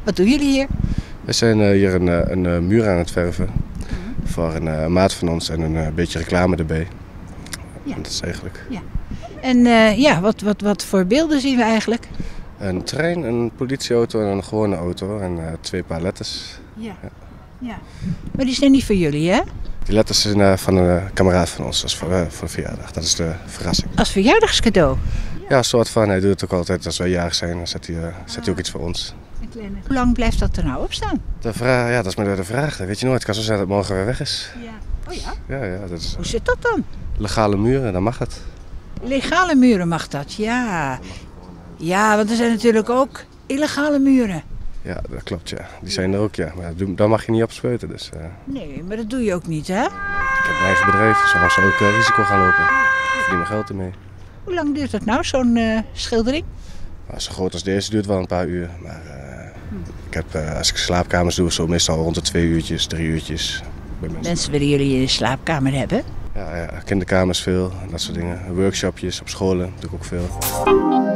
Wat doen jullie hier? We zijn hier een muur aan het verven voor een maat van ons en een beetje reclame erbij. Ja. Dat is eigenlijk En wat voor beelden zien we eigenlijk? een trein, een politieauto en een gewone auto en 2 paar letters. Ja. Maar die zijn niet voor jullie, hè? Die letters zijn van een kameraad van ons, dat is voor verjaardag. Dat is de verrassing. Als verjaardagscadeau. Ja, een soort van, hij doet het ook altijd als wij jarig zijn, dan zet hij ook iets voor ons. Hoe lang blijft dat er nou op staan? Ja, dat is maar de vraag. Dat weet je nooit. Het kan zo zijn dat het morgen weer weg is. Ja. Oh ja? Ja, dat is Hoe zit dat dan? legale muren, dan mag het. Legale muren mag dat, ja. Ja, want er zijn natuurlijk ook illegale muren. Ja, dat klopt, ja. Die zijn er ook, ja. Maar daar mag je niet op spuiten, dus... Nee, maar dat doe je ook niet, hè? Ik heb mijn eigen bedrijf, dus dan mag ze ook risico gaan lopen. Ik verdien mijn geld ermee. Hoe lang duurt dat nou, zo'n schildering? Nou, zo groot als deze duurt wel een paar uur. Maar ik heb, als ik slaapkamers doe, zo meestal rond de 2 uurtjes, 3 uurtjes. Bij Mensen willen jullie in de slaapkamer hebben? Ja, kinderkamers veel, dat soort dingen. Workshopjes op scholen doe ik ook veel.